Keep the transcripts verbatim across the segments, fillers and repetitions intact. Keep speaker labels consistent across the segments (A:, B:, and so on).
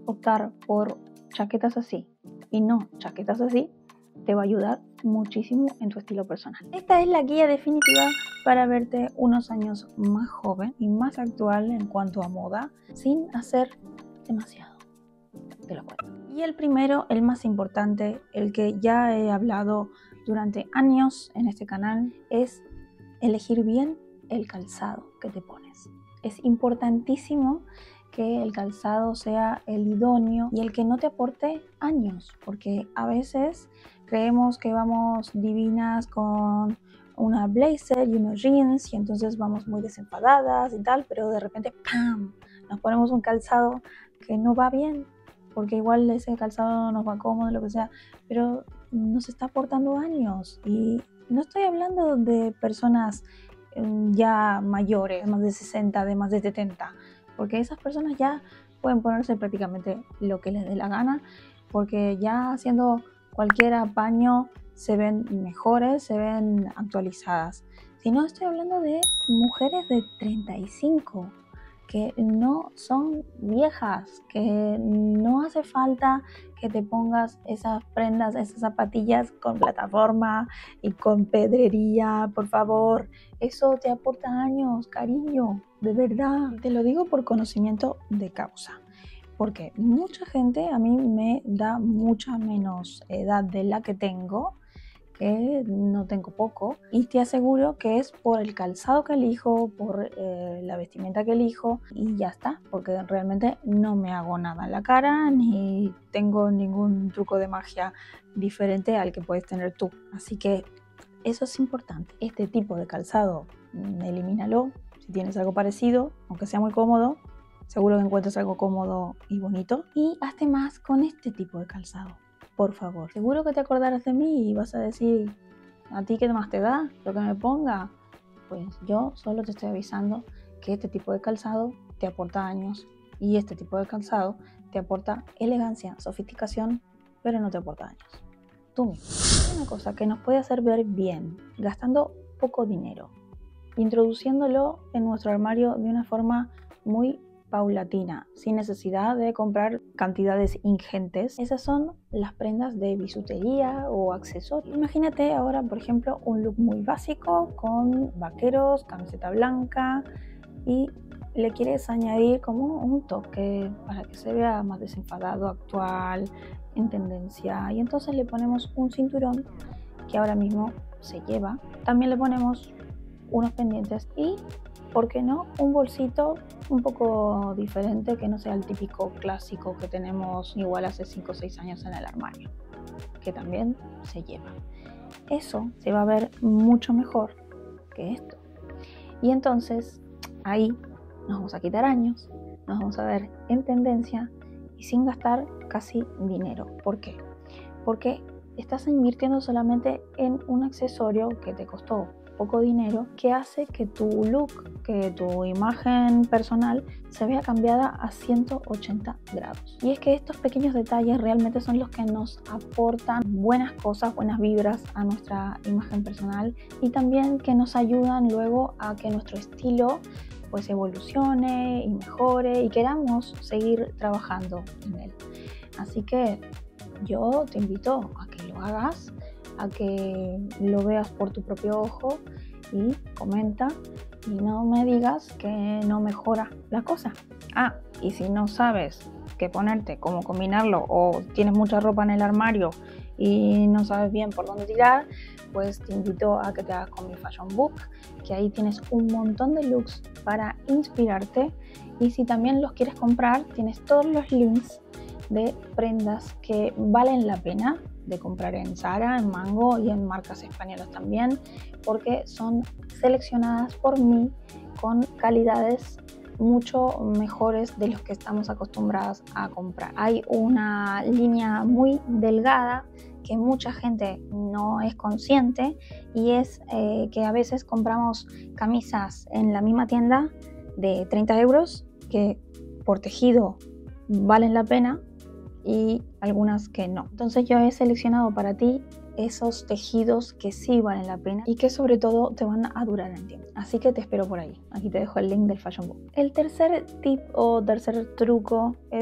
A: optar por chaquetas así y no chaquetas así, te va a ayudar muchísimo en tu estilo personal. Esta es la guía definitiva para verte unos años más joven y más actual en cuanto a moda, sin hacer demasiado. Te lo cuento. Y el primero, el más importante, el que ya he hablado durante años en este canal, es elegir bien el calzado que te pones. Es importantísimo que el calzado sea el idóneo y el que no te aporte años, porque a veces creemos que vamos divinas con una blazer y unos jeans y entonces vamos muy desenfadadas y tal, pero de repente ¡pam! Nos ponemos un calzado que no va bien, porque igual ese calzado nos va cómodo, lo que sea, pero nos está aportando años. Y no estoy hablando de personas ya mayores, más de sesenta, de más de setenta, porque esas personas ya pueden ponerse prácticamente lo que les dé la gana, porque ya haciendo cualquier apaño se ven mejores, se ven actualizadas. Si no, estoy hablando de mujeres de treinta y cinco, que no son viejas, que no hace falta que te pongas esas prendas, esas zapatillas con plataforma y con pedrería, por favor. Eso te aporta años, cariño, de verdad. Te lo digo por conocimiento de causa, porque mucha gente a mí me da mucha menos edad de la que tengo, que no tengo poco, y te aseguro que es por el calzado que elijo, por eh, la vestimenta que elijo, y ya está, porque realmente no me hago nada en la cara ni tengo ningún truco de magia diferente al que puedes tener tú. Así que eso es importante. Este tipo de calzado, elimínalo. Si tienes algo parecido, aunque sea muy cómodo, seguro que encuentras algo cómodo y bonito, y hazte más con este tipo de calzado. Por favor, seguro que te acordarás de mí y vas a decir, ¿a ti qué más te da lo que me ponga? Pues yo solo te estoy avisando que este tipo de calzado te aporta años y este tipo de calzado te aporta elegancia, sofisticación, pero no te aporta años. Tú mismo. Hay una cosa que nos puede hacer ver bien, gastando poco dinero, introduciéndolo en nuestro armario de una forma muy paulatina, sin necesidad de comprar cantidades ingentes. Esas son las prendas de bisutería o accesorios. Imagínate ahora, por ejemplo, un look muy básico con vaqueros, camiseta blanca, y le quieres añadir como un toque para que se vea más desenfadado, actual, en tendencia, y entonces le ponemos un cinturón que ahora mismo se lleva. También le ponemos unos pendientes y, ¿por qué no?, un bolsito un poco diferente, que no sea el típico clásico que tenemos igual hace cinco o seis años en el armario, que también se lleva. Eso se va a ver mucho mejor que esto. Y entonces ahí nos vamos a quitar años, nos vamos a ver en tendencia y sin gastar casi dinero. ¿Por qué? Porque estás invirtiendo solamente en un accesorio que te costó poco dinero, que hace que tu look, que tu imagen personal se vea cambiada a ciento ochenta grados. Y es que estos pequeños detalles realmente son los que nos aportan buenas cosas, buenas vibras a nuestra imagen personal, y también que nos ayudan luego a que nuestro estilo pues evolucione y mejore y queramos seguir trabajando en él. Así que yo te invito a que lo hagas, a que lo veas por tu propio ojo y comenta, y no me digas que no mejora la cosa. Ah, y si no sabes qué ponerte, cómo combinarlo, o tienes mucha ropa en el armario y no sabes bien por dónde tirar, pues te invito a que te hagas con mi Fashion Book, que ahí tienes un montón de looks para inspirarte, y si también los quieres comprar, tienes todos los links de prendas que valen la pena de comprar en Zara, en Mango y en marcas españolas también, porque son seleccionadas por mí con calidades mucho mejores de los que estamos acostumbrados a comprar. Hay una línea muy delgada que mucha gente no es consciente, y es eh, que a veces compramos camisas en la misma tienda de treinta euros que por tejido valen la pena, y algunas que no. Entonces yo he seleccionado para ti esos tejidos que sí valen la pena y que sobre todo te van a durar en tiempo. Así que te espero por ahí. Aquí te dejo el link del Fashion Book. El tercer tip o tercer truco es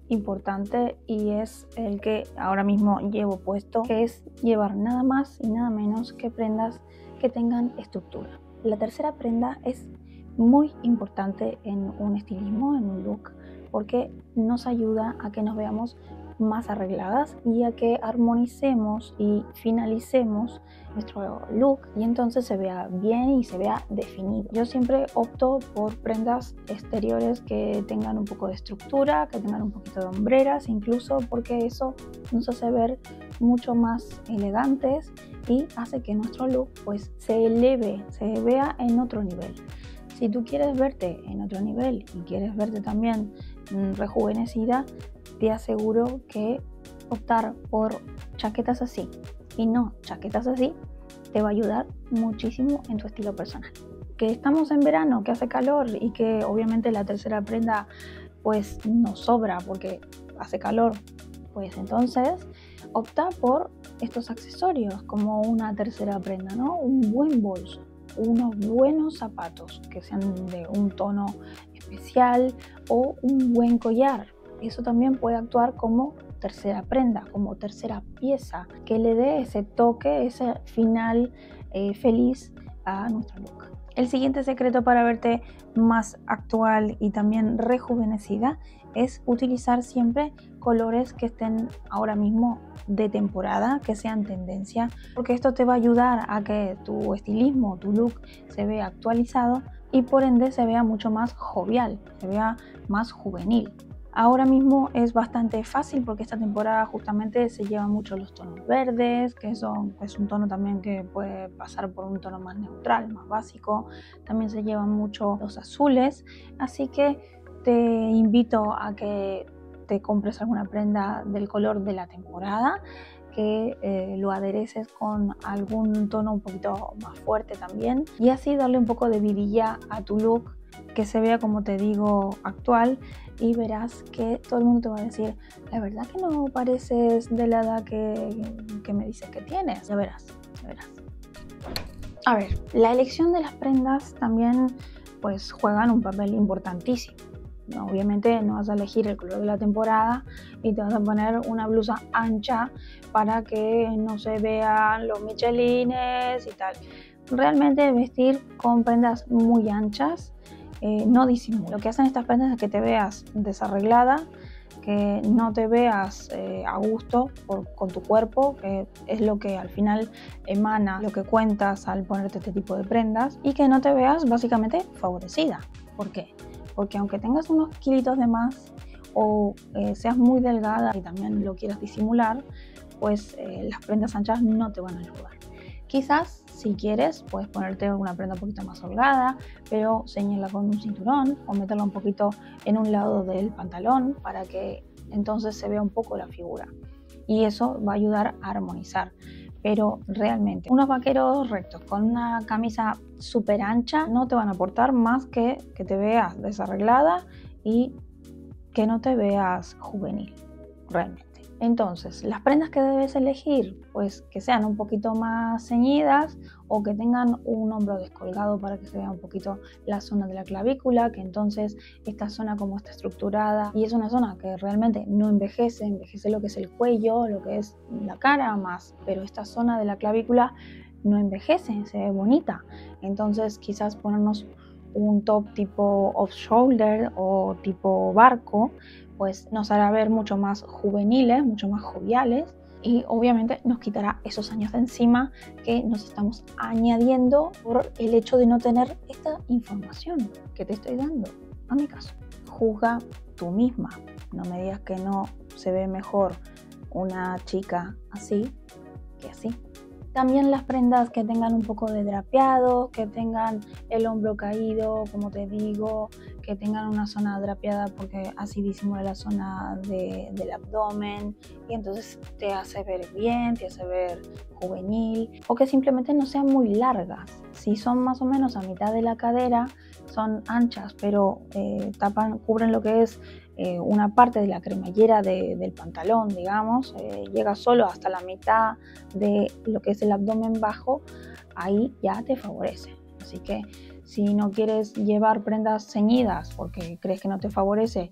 A: importante y es el que ahora mismo llevo puesto, que es llevar nada más y nada menos que prendas que tengan estructura. La tercera prenda es muy importante en un estilismo, en un look, porque nos ayuda a que nos veamos más arregladas y a que armonicemos y finalicemos nuestro look y entonces se vea bien y se vea definido. Yo siempre opto por prendas exteriores que tengan un poco de estructura, que tengan un poquito de hombreras incluso, porque eso nos hace ver mucho más elegantes y hace que nuestro look pues se eleve, se vea en otro nivel. Si tú quieres verte en otro nivel y quieres verte también mmm, rejuvenecida, te aseguro que optar por chaquetas así y no chaquetas así te va a ayudar muchísimo en tu estilo personal. Que estamos en verano, que hace calor y que obviamente la tercera prenda pues nos sobra porque hace calor, pues entonces opta por estos accesorios como una tercera prenda, ¿no? Un buen bolso, unos buenos zapatos que sean de un tono especial o un buen collar. Eso también puede actuar como tercera prenda, como tercera pieza que le dé ese toque, ese final eh, feliz a nuestro look. El siguiente secreto para verte más actual y también rejuvenecida es utilizar siempre colores que estén ahora mismo de temporada, que sean tendencia, porque esto te va a ayudar a que tu estilismo, tu look se vea actualizado y por ende se vea mucho más jovial, se vea más juvenil. Ahora mismo es bastante fácil porque esta temporada justamente se llevan mucho los tonos verdes, que son, es un tono también que puede pasar por un tono más neutral, más básico. También se llevan mucho los azules, así que te invito a que te compres alguna prenda del color de la temporada, que eh, lo adereces con algún tono un poquito más fuerte también y así darle un poco de vidilla a tu look, que se vea, como te digo, actual, y verás que todo el mundo te va a decir, la verdad que no pareces de la edad que, que me dices que tienes. Ya verás, ya verás. A ver, la elección de las prendas también pues juegan un papel importantísimo. No, obviamente no vas a elegir el color de la temporada y te vas a poner una blusa ancha para que no se vean los michelines y tal. Realmente vestir con prendas muy anchas eh, no disimula. Lo que hacen estas prendas es que te veas desarreglada, que no te veas eh, a gusto por, con tu cuerpo, que es lo que al final emana lo que cuentas al ponerte este tipo de prendas, y que no te veas básicamente favorecida. ¿Por qué? Porque aunque tengas unos kilitos de más o eh, seas muy delgada y también lo quieras disimular, pues eh, las prendas anchas no te van a ayudar. Quizás si quieres puedes ponerte una prenda un poquito más holgada, pero ceñirla con un cinturón o meterla un poquito en un lado del pantalón para que entonces se vea un poco la figura, y eso va a ayudar a armonizar. Pero realmente unos vaqueros rectos con una camisa súper ancha no te van a aportar más que que te veas desarreglada y que no te veas juvenil realmente. Entonces, las prendas que debes elegir, pues que sean un poquito más ceñidas o que tengan un hombro descolgado para que se vea un poquito la zona de la clavícula, que entonces esta zona como está estructurada y es una zona que realmente no envejece, envejece lo que es el cuello, lo que es la cara más, pero esta zona de la clavícula no envejece, se ve bonita. Entonces quizás ponernos un top tipo off-shoulder o tipo barco, pues nos hará ver mucho más juveniles, mucho más joviales, y obviamente nos quitará esos años de encima que nos estamos añadiendo por el hecho de no tener esta información que te estoy dando. A mi caso, juzga tú misma, no me digas que no se ve mejor una chica así que así. También las prendas que tengan un poco de drapeado, que tengan el hombro caído, como te digo, que tengan una zona drapeada porque así disimula la zona de, del abdomen y entonces te hace ver bien, te hace ver juvenil, o que simplemente no sean muy largas. Si son más o menos a mitad de la cadera, son anchas, pero eh, tapan, cubren lo que es Eh, una parte de la cremallera de, del pantalón, digamos, eh, llega solo hasta la mitad de lo que es el abdomen bajo, ahí ya te favorece. Así que si no quieres llevar prendas ceñidas porque crees que no te favorece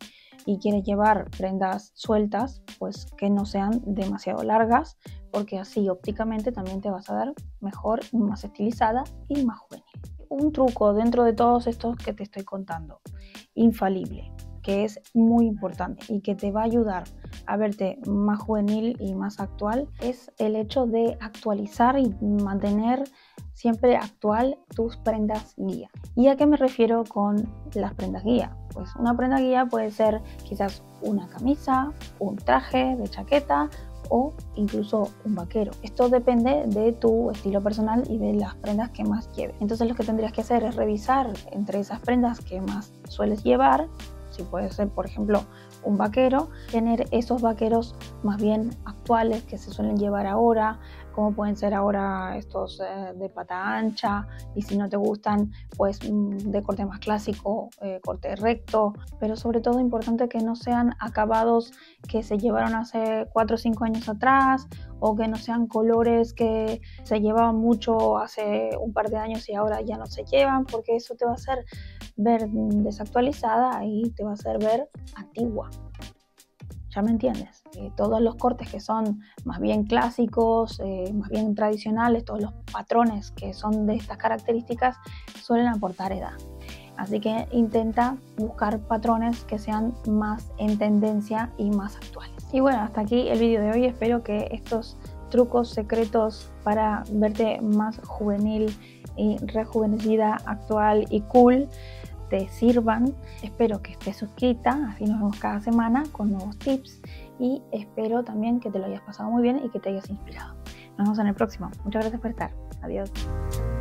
A: y quieres llevar prendas sueltas, pues que no sean demasiado largas, porque así ópticamente también te vas a ver mejor, más estilizada y más juvenil. Un truco dentro de todos estos que te estoy contando, infalible, que es muy importante y que te va a ayudar a verte más juvenil y más actual, es el hecho de actualizar y mantener siempre actual tus prendas guía. ¿Y a qué me refiero con las prendas guía? Pues una prenda guía puede ser quizás una camisa, un traje de chaqueta o incluso un vaquero. Esto depende de tu estilo personal y de las prendas que más lleves. Entonces lo que tendrías que hacer es revisar entre esas prendas que más sueles llevar, si puede ser por ejemplo un vaquero, tener esos vaqueros más bien actuales que se suelen llevar ahora, como pueden ser ahora estos eh, de pata ancha, y si no te gustan pues de corte más clásico, eh, corte recto, pero sobre todo importante que no sean acabados que se llevaron hace cuatro o cinco años atrás, o que no sean colores que se llevaban mucho hace un par de años y ahora ya no se llevan, porque eso te va a hacer ver desactualizada y te va a hacer ver antigua. ¿Ya me entiendes? Eh, todos los cortes que son más bien clásicos, eh, más bien tradicionales, todos los patrones que son de estas características suelen aportar edad. Así que intenta buscar patrones que sean más en tendencia y más actuales. Y bueno, hasta aquí el vídeo de hoy. Espero que estos trucos secretos para verte más juvenil y rejuvenecida, actual y cool te sirvan. Espero que estés suscrita, así nos vemos cada semana con nuevos tips, y espero también que te lo hayas pasado muy bien y que te hayas inspirado. Nos vemos en el próximo. Muchas gracias por estar. Adiós.